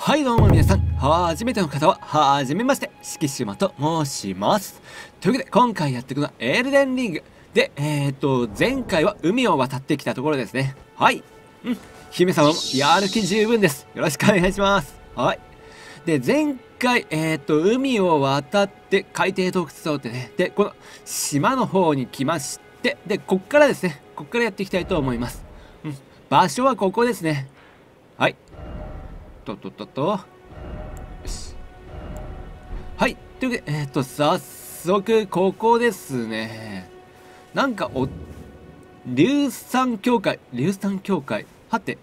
はいどうも皆さん、初めての方は、はじめまして、しきしまと申します。というわけで、今回やっていくのはエルデンリング。で、前回は海を渡ってきたところですね。はい。姫様もやる気十分です。よろしくお願いします。はい。で、前回、海を渡って海底洞窟をってね、で、この島の方に来まして、で、こっからですね、こっからやっていきたいと思います。場所はここですね。はい。よし。はい。というわけで、早速、ここですね。なんか、硫酸境界。はて。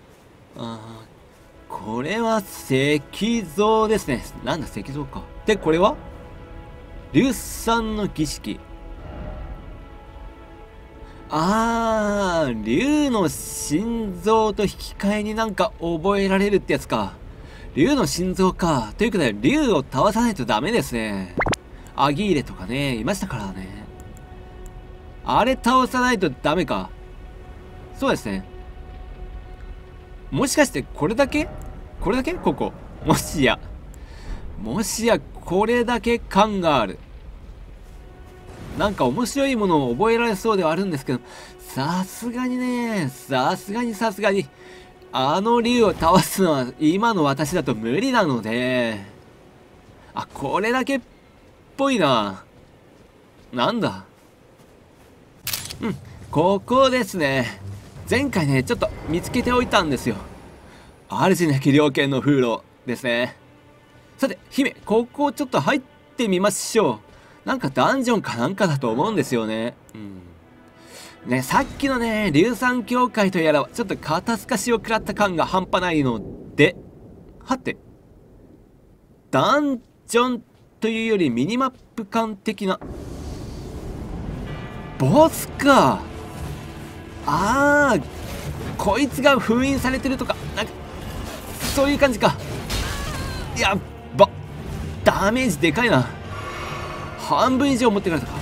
これは石像ですね。なんだ、石像か。で、これは硫酸の儀式。竜の心臓と引き換えになんか覚えられるってやつか。竜の心臓か。ということで、竜を倒さないとダメですね。アギーレとかね、いましたからね。あれ倒さないとダメか。そうですね。もしかしてこれだけここ。もしや、これだけ感がある。なんか面白いものを覚えられそうではあるんですけど、さすがに、あの竜を倒すのは今の私だと無理なので、これだけっぽいな。なんだ。ここですね。前回ね、ちょっと見つけておいたんですよ。主なき猟犬の風呂ですね。さて、姫、ここちょっと入ってみましょう。なんかダンジョンかなんかだと思うんですよね。ね、さっきのね、硫酸境界とやらは、ちょっと肩透かしを食らった感が半端ないので、はて、ダンジョンというよりミニマップ感的な、ボスか。こいつが封印されてるとか、なんか、そういう感じか。やっば、ダメージでかいな。半分以上持ってかれたか。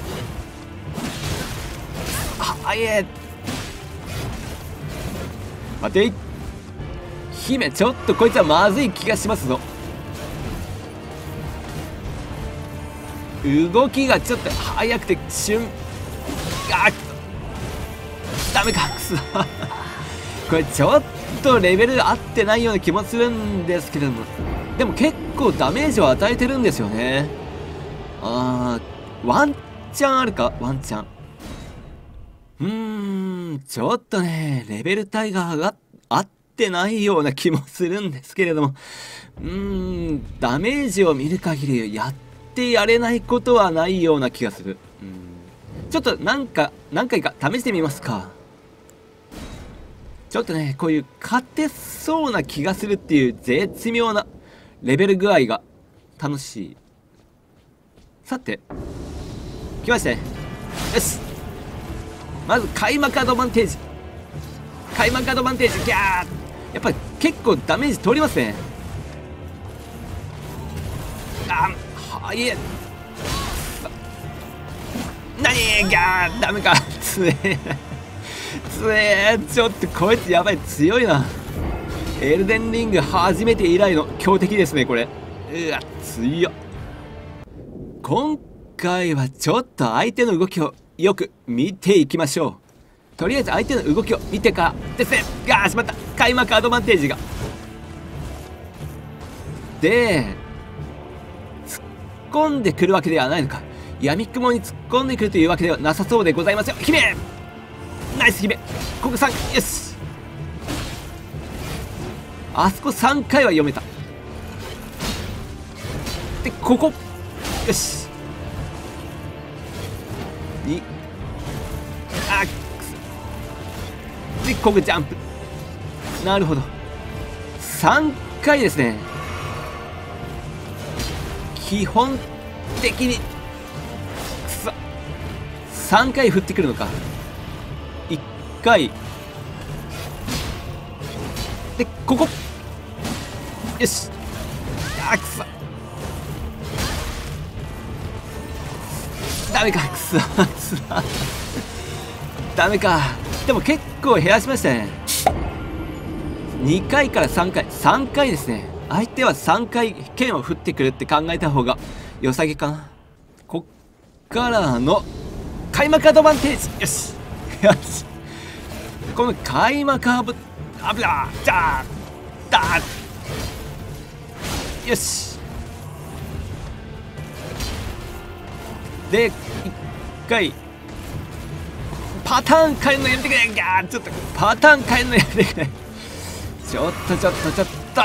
待てい。姫、ちょっとこいつはまずい気がしますぞ。動きがちょっと速くてダメか。くそこれちょっとレベル合ってないような気もするんですけれども、でも結構ダメージを与えてるんですよね。ワンチャンあるか。ワンチャン。ちょっとね、レベル帯が合ってないような気もするんですけれども、ダメージを見る限りやってやれないことはないような気がする。ちょっと何回か試してみますか。ちょっとね、こういう勝てそうな気がするっていう絶妙なレベル具合が楽しい。さて、来ましたね。よし。まず開幕アドバンテージ。ギャー。やっぱり結構ダメージ通りますね。ギャー。ダメか。つえちょっとこいつやばい。強いな。エルデンリング初めて以来の強敵ですね、これ。強っ。今回はちょっと相手の動きをよく見ていきましょう。とりあえず相手の動きを見てからですね。しまった。開幕アドバンテージが。で、突っ込んでくるわけではないのか。闇雲に突っ込んでくるというわけではなさそうでございますよ。姫、ナイス姫。ここ3、よし。あそこ3回は読めた。で、ここ、よし。で、ここジャンプ。なるほど。3回ですね。基本的に3回振ってくるのか。1回で、ここ、よし。ダメか。ダメか。でも結構減らしましたね。 2回から3回3回ですね。相手は3回剣を振ってくるって考えた方が良さげかな。こっからの開幕アドバンテージ。よしよし、この開幕アブラーじゃあだー、よしで1回パターン変えるのやめてくれ。ギャー、ちょっとパターン変えるのやめてくれ。ちょっと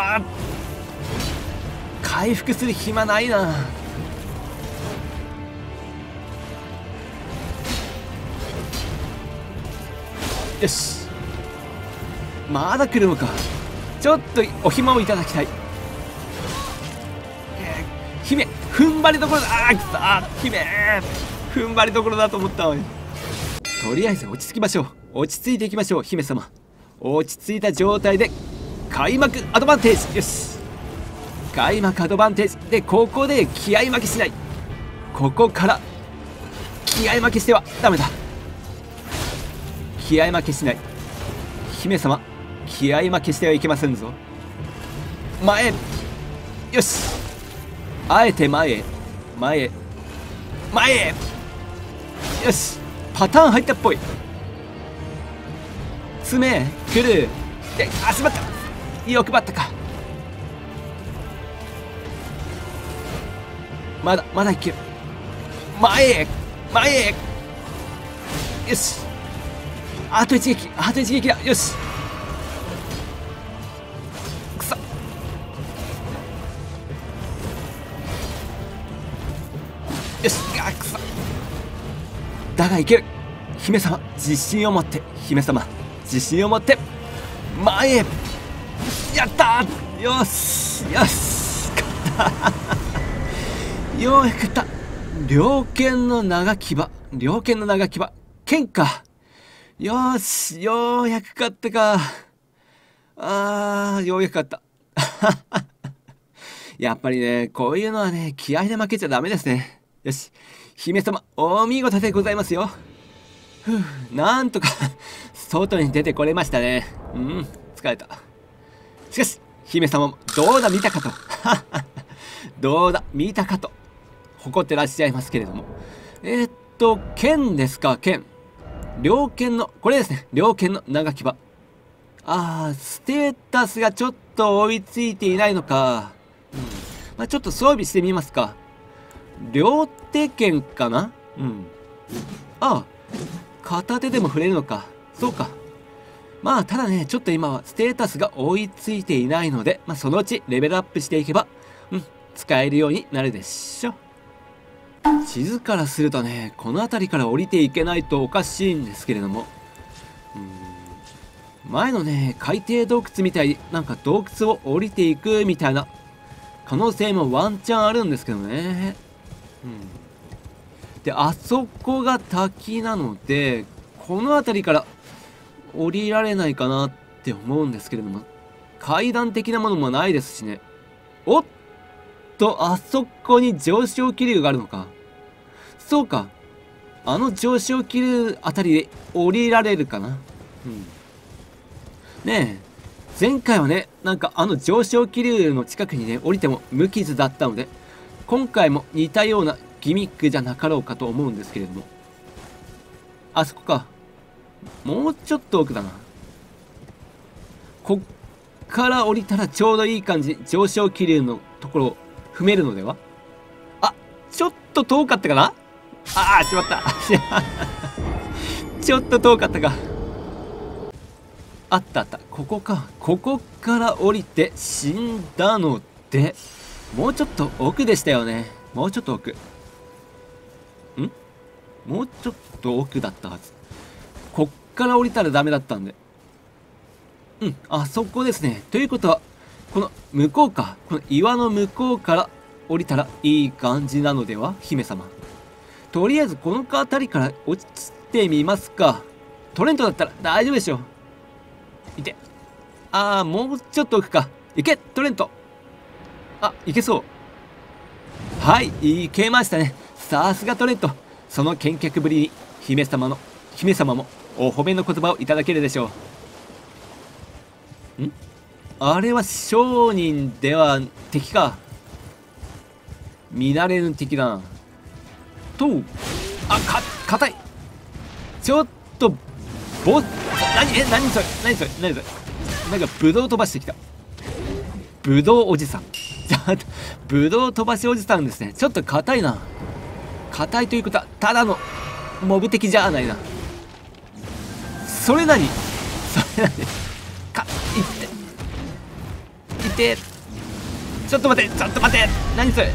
回復する暇ないな。よし、まだ来るのか。ちょっとお暇をいただきたい。姫踏ん張りどころだ。姫踏ん張りどころだと思ったのに。とりあえず落ち着きましょう。落ち着いていきましょう。姫様、落ち着いた状態で開幕アドバンテージ。よし、開幕アドバンテージでここで気合負けしない。ここから気合負けしてはダメだ。気合負けしない。姫様、気合負けしてはいけませんぞ。前、よし、あえて前へよし、パターン入ったっぽい。爪来るで、しまった、欲張ったか。まだいける。前へよし、あと一撃だ。よし、くそ、よし、くそだがいける。姫様自信を持って、前へ。やったー、よし勝ったようやく勝った。猟犬の長牙剣か。よし、ようやく勝ったか。ようやく勝ったやっぱりね、こういうのはね、気合で負けちゃダメですね。よし、姫様お見事でございますよ。なんとか外に出てこれましたね。疲れた。しかし姫様もどうだ見たかと誇ってらっしゃいますけれども、剣ですか。猟犬のこれですね。猟犬の長牙。ステータスがちょっと追いついていないのか。ちょっと装備してみますか。両手剣かな。片手でも触れるのか。そうか。ただね、ちょっと今はステータスが追いついていないので、そのうちレベルアップしていけば使えるようになるでしょ。地図からするとね、この辺りから降りていけないとおかしいんですけれども、前のね、海底洞窟みたいになんか洞窟を降りていくみたいな可能性もワンチャンあるんですけどね。で、あそこが滝なので、この辺りから降りられないかなって思うんですけれども、階段的なものもないですしね。おっと、あそこに上昇気流があるのか。そうか、あの上昇気流あたりで降りられるかな。ねえ、前回はね、なんかあの上昇気流の近くにね降りても無傷だったので、今回も似たようなギミックじゃなかろうかと思うんですけれども、あそこか。もうちょっと奥だな。こっから降りたらちょうどいい感じに上昇気流のところを踏めるのでは。ちょっと遠かったかな。しまったちょっと遠かったか。あった。ここか。ここから降りて死んだので、もうちょっと奥でしたよね。もうちょっと奥だったはず。こっから降りたらダメだったんで、あそこですね。ということはこの向こうか。この岩の向こうから降りたらいい感じなのでは、姫様。とりあえずこの辺りから落ちてみますか。トレントだったら大丈夫でしょう。いて。もうちょっと奥か。いけトレント。いけそう。はい、いけましたね。さすがトレント。その健脚ぶりに姫様もお褒めの言葉をいただけるでしょう。 あれは商人では敵か。見慣れぬ敵だな。と、硬い。ちょっと、何それなんか、ブドウ飛ばしてきた。ブドウおじさん。ブドウ飛ばしおじさんですね。ちょっと硬いな。硬いということは、ただの、モブ敵じゃないな。それ何いて。ちょっと待って。何それ。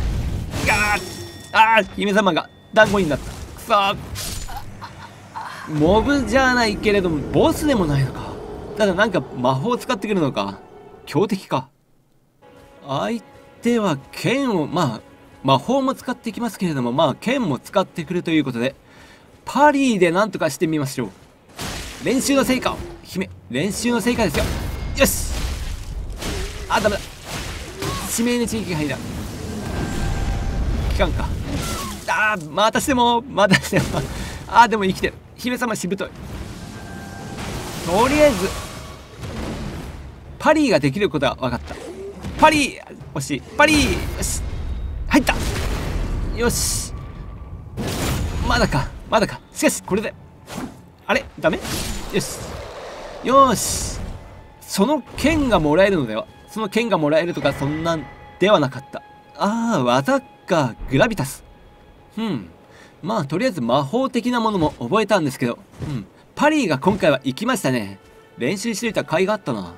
姫様が団子になった。くそー。モブじゃないけれども、ボスでもないのか。ただなんか魔法を使ってくるのか。強敵か。相手は剣を、魔法も使ってきますけれども、剣も使ってくるということで、パリーでなんとかしてみましょう。練習の成果を。練習の成果ですよ。よし。ダメだ。指名の地域が入らん。期間か。またしても。でも生きてる。姫様しぶとい。とりあえず、パリーができることは分かった。パリー惜しい。パリーよし。入ったよし。まだか。しかし、これで。あれダメよし。よし。その剣がもらえるのでは。その剣がもらえるとか、そんなんではなかった。技か。グラビタス。とりあえず魔法的なものも覚えたんですけど、パリーが今回は行きましたね。練習しておいた甲斐があったな。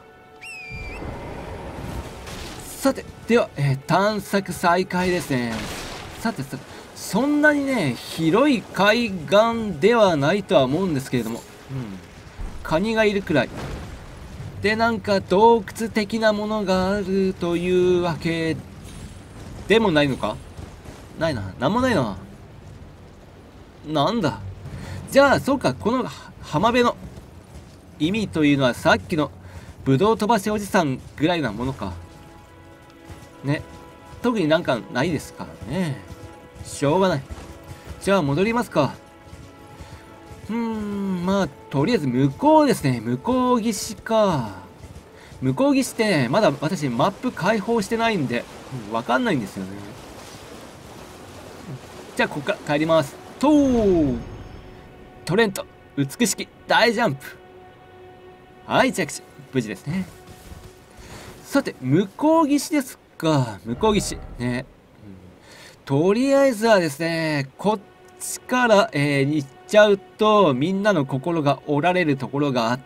さて、では、探索再開ですね。さて、そんなにね、広い海岸ではないとは思うんですけれども、カニがいるくらい。で、なんか洞窟的なものがあるというわけでもないのか？ないな。なんもないな。なんだ。じゃあ、そうか、この浜辺の意味というのはさっきのブドウ飛ばしおじさんぐらいなものか。ね。特になんかないですからね。しょうがない。じゃあ戻りますか。とりあえず向こうですね。向こう岸か。向こう岸ってね、まだ私マップ開放してないんで、わかんないんですよね。じゃあ、ここから帰ります。トレント、美しき大ジャンプ。はい、着地。無事ですね。さて、向こう岸ですか。向こう岸。ね。とりあえずはですね、こっちから、行っちゃうと、みんなの心が折られるところがあって、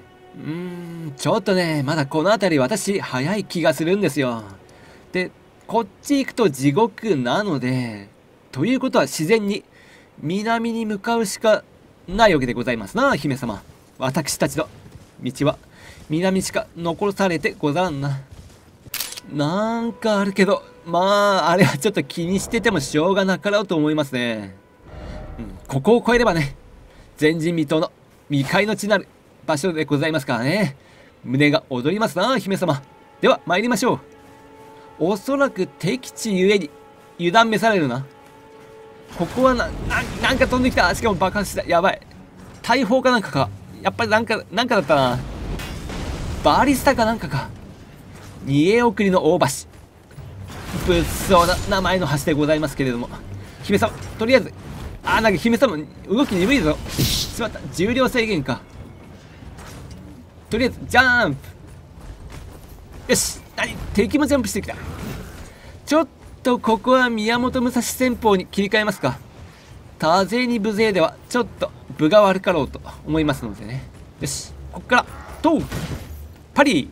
ちょっとね、まだこの辺り私、早い気がするんですよ。で、こっち行くと地獄なので、ということは自然に南に向かうしかないわけでございますな、姫様。私たちの道は南しか残されてござんな。なんかあるけど、あれはちょっと気にしててもしょうがなかろうと思いますね。ここを越えればね、前人未到の未開の地なる場所でございますからね。胸が躍りますな、姫様。では参りましょう。おそらく敵地ゆえに油断召されるな。ここはなんか飛んできた。しかも爆発した。やばい。大砲かなんかか。やっぱりなんかだったな。バリスタかなんかか。煮え送りの大橋。物騒な名前の橋でございますけれども。姫様、とりあえず。なんか姫様、動き鈍いぞ。しまった。重量制限か。とりあえず、ジャンプ。よし。敵もジャンプしてきた。ちょっとここは宮本武蔵戦法に切り替えますか。多勢に無勢ではちょっと分が悪かろうと思いますのでね。よし、こっからパリ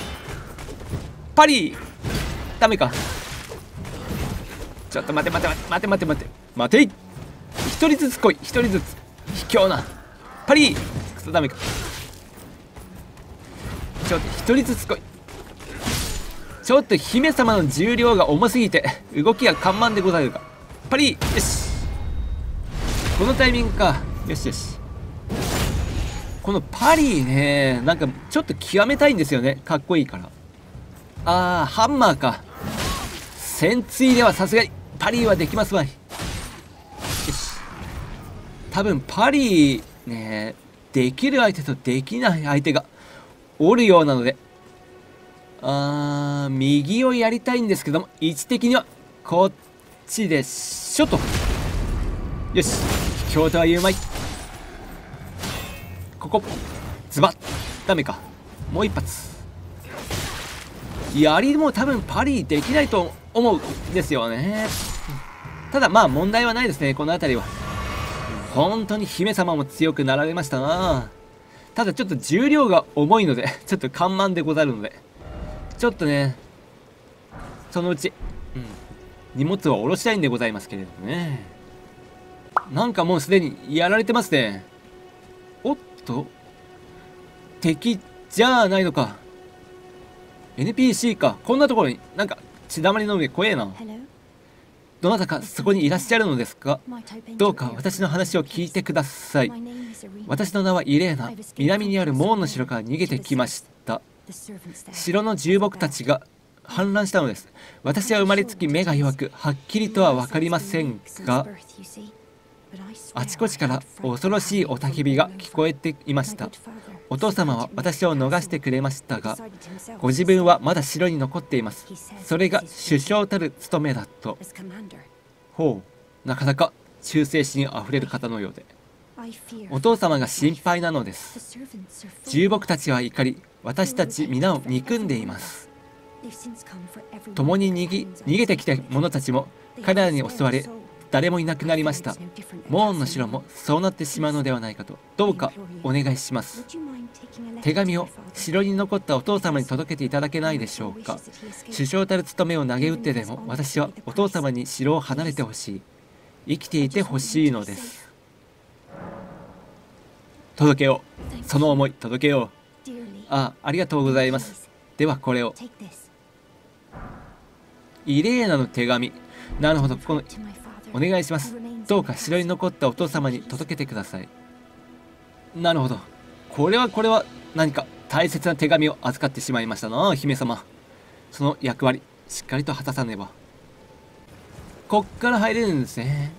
ーダメか。ちょっと待て。一人ずつ来い。一人ずつ。卑怯なパリー。くそダメか。ちょっと一人ずつ来い。ちょっと姫様の重量が重すぎて動きが緩慢でござるか。パリー。よし、このタイミングか。よし。このパリーね、なんかちょっと極めたいんですよね。かっこいいから。ハンマーか。潜水ではさすがにパリーはできますわい。よし、多分パリーね、できる相手とできない相手がおるようなので、 右をやりたいんですけども、位置的にはこっちでしょと。よし、京都は言うまい。ここズバッ、ダメか。もう一発。槍も多分パリできないと思うんですよね。ただまあ問題はないですね、この辺りは。本当に姫様も強くなられましたな。ただちょっと重量が重いのでちょっと緩慢でござるので、ちょっとね、そのうち、荷物を下ろしたいんでございますけれどもね。なんかもうすでにやられてますね。おっと、敵じゃないのか。NPC か。こんなところになんか血だまりの上怖えな。どなたかそこにいらっしゃるのですか？どうか私の話を聞いてください。私の名はイレーナ。南にあるモーンの城から逃げてきました。城の重木たちが反乱したのです。私は生まれつき目が弱く、はっきりとは分かりませんが、あちこちから恐ろしい雄たけびが聞こえていました。お父様は私を逃してくれましたが、ご自分はまだ城に残っています。それが首相たる務めだと。ほう、なかなか忠誠心あふれる方のようで。お父様が心配なのです。重木たちは怒り、私たち皆を憎んでいます。共に逃げてきた者たちも彼らに襲われ、誰もいなくなりました。モーンの城もそうなってしまうのではないかと。どうかお願いします。手紙を城に残ったお父様に届けていただけないでしょうか。首相たる務めを投げ打ってでも私はお父様に城を離れてほしい。生きていてほしいのです。届けよう。その思い届けよう。ありがとうございます。ではこれを。イレーナの手紙。なるほど、このお願いします。どうか城に残ったお父様に届けてください。なるほど。これは何か大切な手紙を預かってしまいましたな、姫様。その役割しっかりと果たさねば。こっから入れるんですね。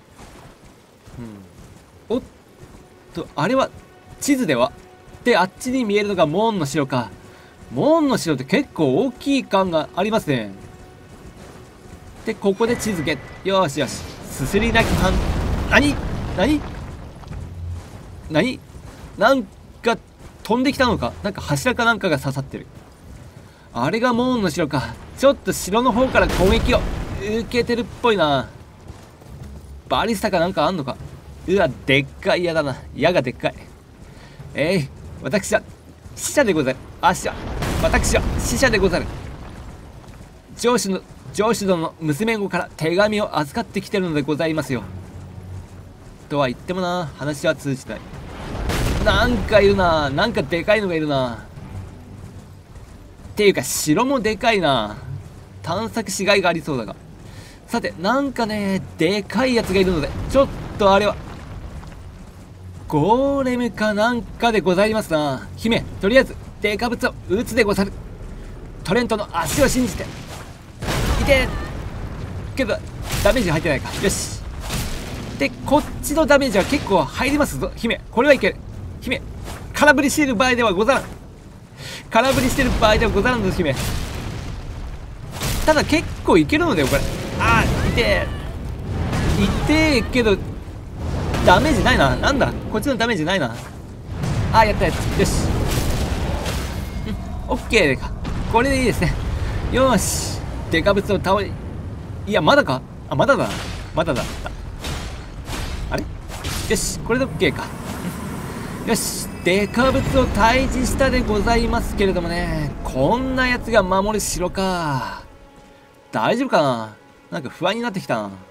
おっと、あれは地図ではで、あっちに見えるのがモーンの城か。モーンの城って結構大きい感がありますね。で、ここで地図ゲット。よしよし。すすり泣き反。何なんか飛んできたのか。なんか柱かなんかが刺さってる。あれがモーンの城か。ちょっと城の方から攻撃を受けてるっぽいな。バリスタかなんかあんのか。うわ、でっかい矢だな。矢がでっかい。私は死者でござる。私は死者でござる。上司殿の娘子から手紙を預かってきてるのでございますよ。とは言ってもな、話は通じない。なんかいるな。なんかでかいのがいるな。っていうか城もでかいな。探索しがいがありそうだが。さて、なんかね、でかいやつがいるので、ちょっとあれはゴーレムかなんかでございますな。姫、とりあえずデカブツを撃つでござる。トレントの足を信じて。いてけどダメージ入ってないか。よし。で、こっちのダメージは結構入りますぞ、姫。これはいける。姫、空振りしている場合ではござらん。空振りしている場合ではござらんぞ、姫。ただ結構いけるのだよ、これ。痛えけどダメージないな。なんだこっちのダメージないな。やった。よし。オッケーか。これでいいですね。よし。デカブツを倒り。いや、まだか。まだだ。あれ、よし。これでオッケーか。よし。デカブツを退治したでございますけれどもね。こんなやつが守る城か。大丈夫かな。なんか不安になってきたな。